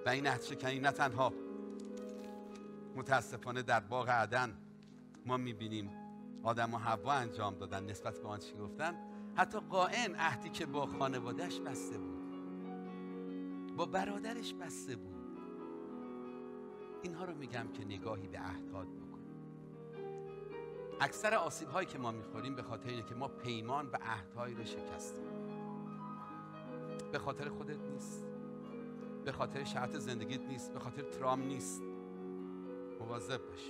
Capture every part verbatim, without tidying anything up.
و این عهد شکنی نه تنها متاسفانه در باغ عدن ما میبینیم آدم و حوا انجام دادن نسبت به آنچه گفتن، حتی قائن عهدی که با خانوادهش بسته بود، با برادرش بسته بود. اینها رو میگم که نگاهی به عهدات بکنیم. اکثر آسیب هایی که ما میخوریم به خاطر اینه که ما پیمان و عهدهایی رو شکستیم. به خاطر خودت نیست، به خاطر شرط زندگیت نیست، به خاطر ترام نیست. مواظب باش.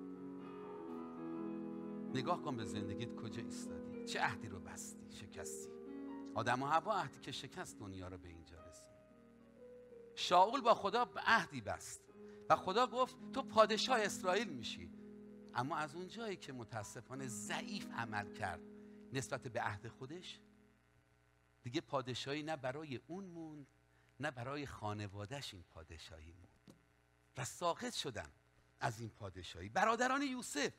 نگاه کن به زندگیت کجا ایستادی، چه عهدی رو بستی، شکستی. آدم و حوا عهدی که شکست دنیا رو به اینجا رسوند. شاول با خدا عهدی بست و خدا گفت تو پادشاه اسرائیل میشی، اما از اون جایی که متاسفانه ضعیف عمل کرد نسبت به عهد خودش، دیگه پادشاهی نه برای اون موند نه برای خانوادهش این پادشاهی موند و ساقط شدن از این پادشاهی. برادران یوسف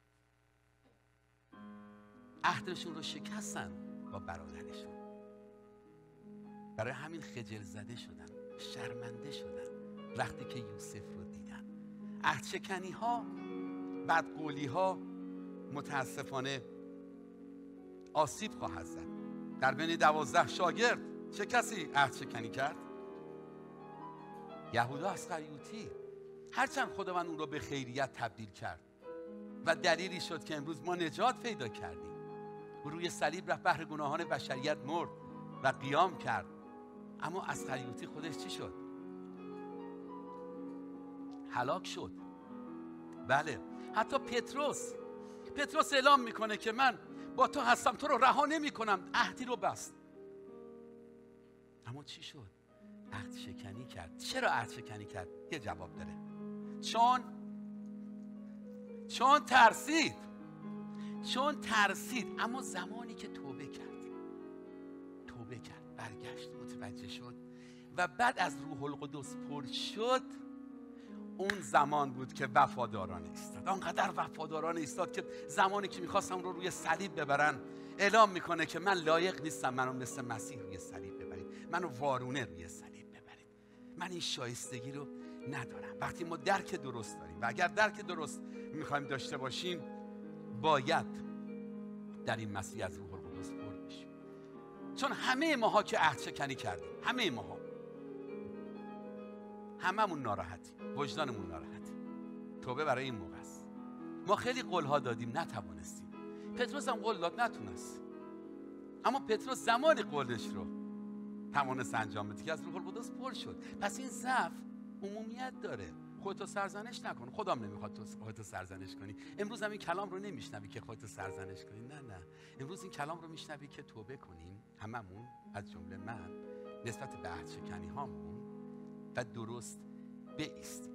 عهدشون رو شکستن با برادرشون، برای همین خجل زده شدن، شرمنده شدن وقتی که یوسف رو دیدن. عهد شکنی ها، بدقولی ها متاسفانه آسیب خواهد زد. در بین دوازده شاگرد چه کسی عهد شکنی کرد؟ یهودا اسخریوطی. هرچند خداوند اون رو به خیریت تبدیل کرد و دلیلی شد که امروز ما نجات پیدا کردیم، و روی صلیب رفت بهر گناهان بشریت مرد و قیام کرد، اما اسخریوطی خودش چی شد؟ هلاک شد. بله، حتی پتروس پتروس اعلام میکنه که من با تو هستم، تو رو رها نمی کنم. عهدی رو بست، اما چی شد؟ عهد شکنی کرد. چرا عهد شکنی کرد؟ یه جواب داره. چون چون ترسید چون ترسید اما زمانی که توبه کرد توبه کرد برگشت، متوجه شد و بعد از روح القدس پر شد، اون زمان بود که وفادارانه ایستاد. آنقدر وفادارانه ایستاد که زمانی که میخواستم رو روی صلیب ببرن اعلام میکنه که من لایق نیستم منو مثل مسیح روی صلیب ببرید، منو وارونه روی صلیب ببرید، من این شایستگی رو ندارم. وقتی ما درک درست داریم و اگر درک درست میخوایم داشته باشیم، باید در این مسیح از روح القدس پر بشیم. چون همه ماها که عهد شکنی کردیم، همه ماها هممون ناراحتیم، وجدانمون ناراحتیم. توبه برای این موقع است. ما خیلی قولها دادیم نتوانستیم. پتروس هم قول داد نتونست، اما پتروس زمان قولش رو توانست انجام بده که از روح القدس پر شد. پس این ضعف عمومیت داره. خودتو سرزنش نکن. خدام نمیخواد تو خودتو سرزنش کنی. امروز هم این کلام رو نمیشنوی که خودتو سرزنش کنی. نه نه، امروز این کلام رو میشنوی که توبه کنیم، هممون از جمله من، نسبت به عهد شکنی هامون و درست بایستیم.